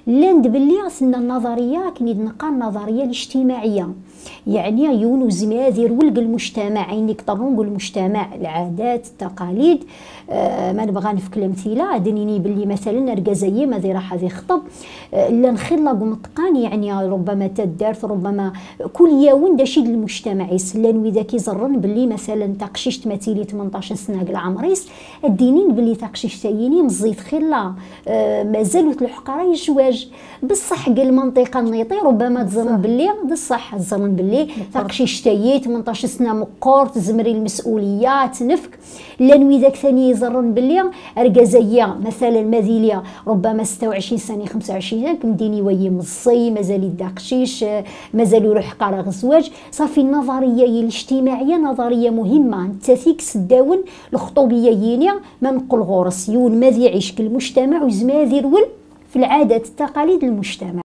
لاند بلي سنا النظريه كنيد نقا النظريه الاجتماعيه، يعني يونو زمادير ولق المجتمع، يعني نقدروا نقول المجتمع، العادات، التقاليد. ما نبغى نفك الامثله دنيني باللي مثلا ركازيه ما راح هذه خطب لا نخلق متقان، يعني ربما تدارت ربما كل يوم داشي المجتمع يسلن واذا كيزرن باللي مثلا تقشيش تماثيلي 18 سنه كاع عمريس الدينين باللي تقشيش تايني مزيت خلا مازالوا الحقاره الزواج بصح قال المنطقه النيطي ربما تظن باللي بصح تظن باللي تقشيش تايي 18 سنه مقور تزمري المسؤوليات نفك لان وذاك ثاني يزرن باللي ركازيه مثلا ماذيليا ربما 26 سنه 25 سنه كمديني وي مصي مازال يداقشيش مازال يروح قرا الزواج صافي. النظريه الاجتماعيه نظريه مهمه تثيك سداون الخطوبيه يينيا ما نقول غورس يون ماذي يعيش كالمجتمع وزماذي رول في العادات التقاليد المجتمع.